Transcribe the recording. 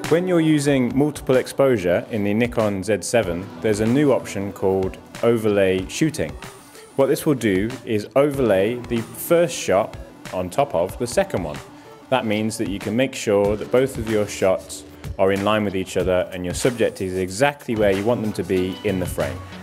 When you're using multiple exposure in the Nikon Z7, there's a new option called overlay shooting. What this will do is overlay the first shot on top of the second one. That means that you can make sure that both of your shots are in line with each other and your subject is exactly where you want them to be in the frame.